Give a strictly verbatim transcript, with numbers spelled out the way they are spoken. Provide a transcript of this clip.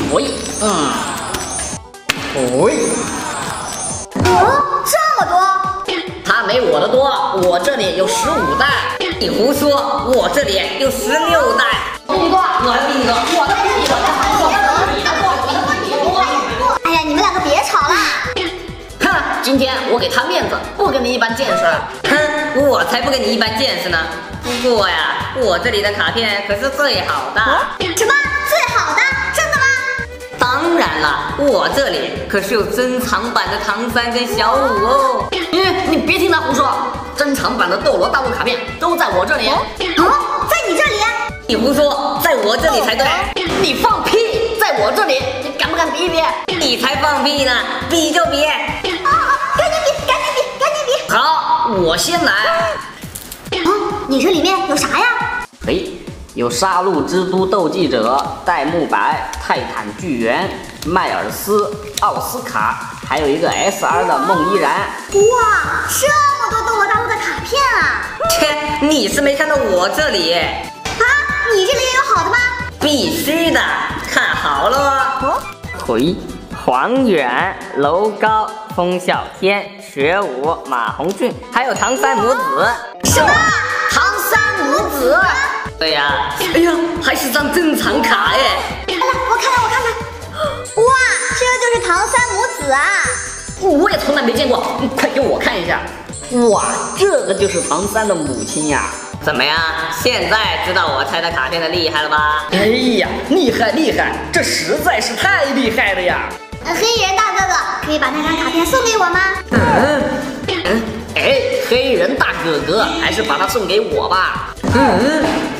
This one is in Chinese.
喂，嗯，喂， 哦，这么多！ 他没我的多，我这里有十五袋。你胡说，我这里有十六袋。比你多，我还比你多，我的比你多，我的比你多，我的比你多。 哎呀，你们两个别吵啦！ 哼，今天我给他面子，不跟你一般见识。哼，我才不跟你一般见识呢。不过呀，我这里的卡片可是最好的。 什么最好的？真的吗？ 当然了，我这里可是有珍藏版的唐三跟小五哦。嗯，你别听他胡说，珍藏版的斗罗大陆卡片都在我这里。 哦，在你这里？ 你胡说，在我这里才对。你放屁，在我这里，你敢不敢比一比？你才放屁呢，比就比。 啊，赶紧比，赶紧比，赶紧比。 好，我先来。 哦，你这里面有啥呀？ 嘿，有杀戮之都斗技者、戴沐白、泰坦巨猿、迈尔斯、奥斯卡，还有一个 S R 的梦依然。 哇，这么多斗罗大陆的卡片啊！ 切，你是没看到我这里？ 啊，你这里也有好的吗？ 必须的，看好了哦。回黄远、楼高、风啸天、学武、马红俊，还有唐三母子。 什么？唐三母子？ 对呀，哎呀，还是张珍藏卡耶！ 来来，我看看，我看看。哇，这就是唐三母子啊！ 我也从来没见过，你快给我看一下。哇，这个就是唐三的母亲呀！怎么样？现在知道我猜的卡片的厉害了吧？哎呀，厉害厉害，这实在是太厉害了呀！ 黑衣人大哥哥，可以把那张卡片送给我吗？ 嗯嗯，哎，黑人大哥哥，还是把它送给我吧。嗯。